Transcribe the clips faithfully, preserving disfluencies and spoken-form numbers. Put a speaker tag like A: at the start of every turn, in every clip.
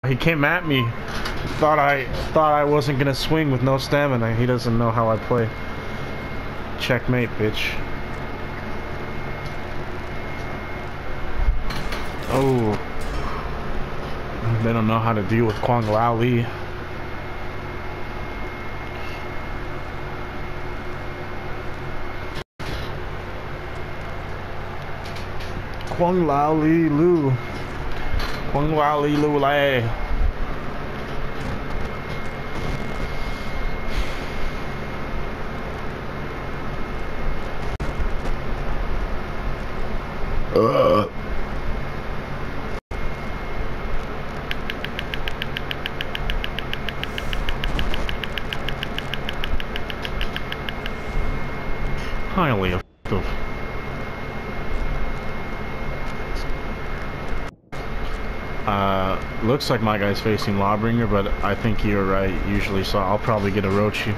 A: He came at me. Thought I thought I wasn't gonna swing with no stamina. He doesn't know how I play. Checkmate, bitch. Oh. They don't know how to deal with Kwang Lao Li. Kwang Lao Li Lu. Kwang Lao Li Lu Lai. Uh. Highly effective. Uh, looks like my guy's facing Lawbringer, but I think you're right usually, so I'll probably get a Rochi.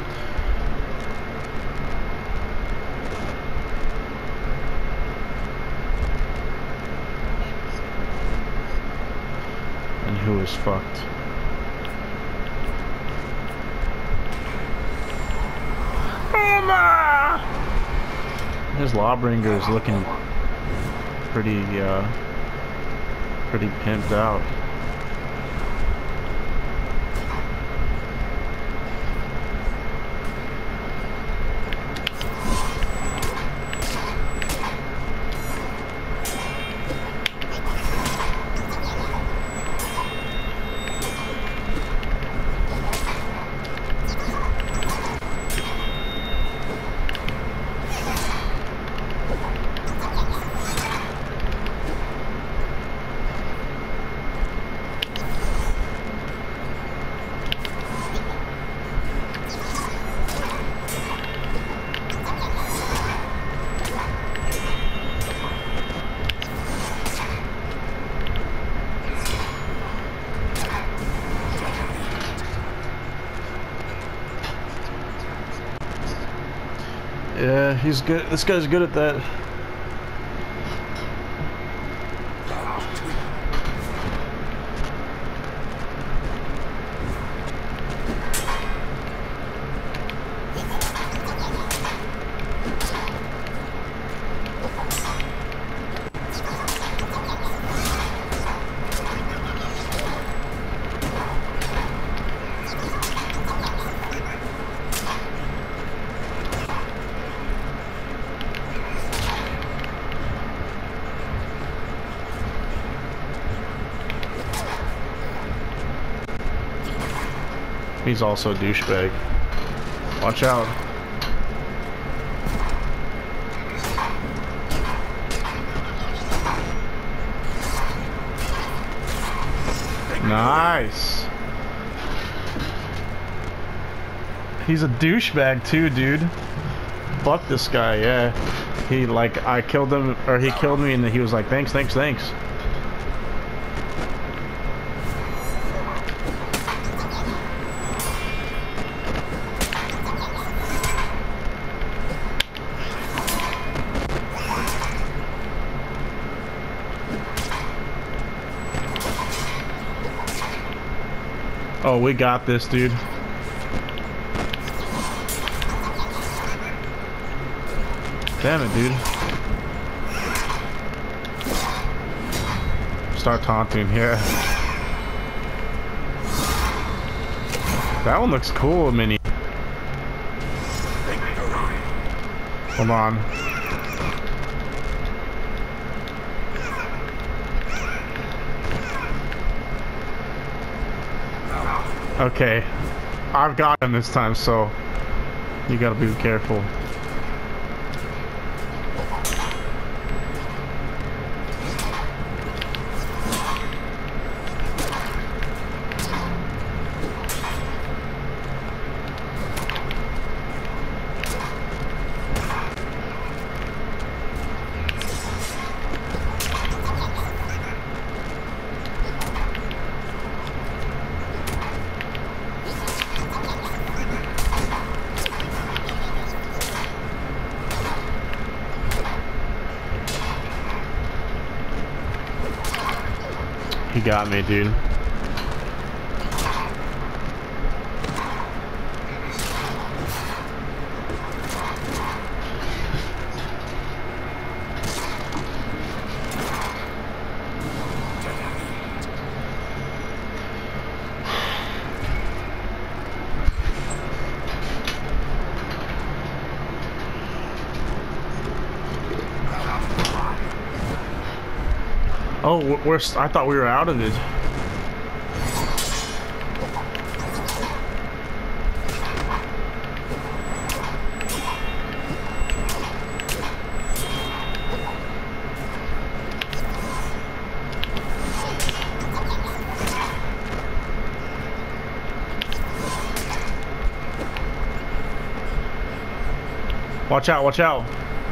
A: And who is fucked? His Lawbringer is looking pretty, uh, pretty pimped out. Yeah, he's good. This guy's good at that. He's also a douchebag. Watch out. Nice. He's a douchebag too, dude. Fuck this guy, yeah. He, like, I killed him, or he killed me, and he was like, thanks, thanks, thanks. Oh, we got this, dude. Damn it, dude. Start taunting here. That one looks cool, Mini. Hold on. Okay, I've got him this time, so you gotta be careful. He got me, dude. Oh, we're, we're, I thought we were out of it. Watch out, watch out.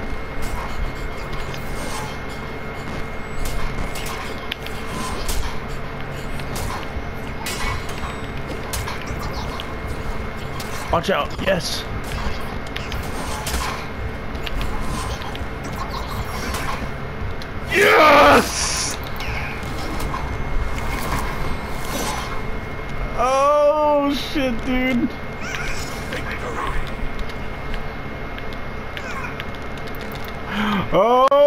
A: Watch out, yes. Yes! Oh shit, dude. Oh!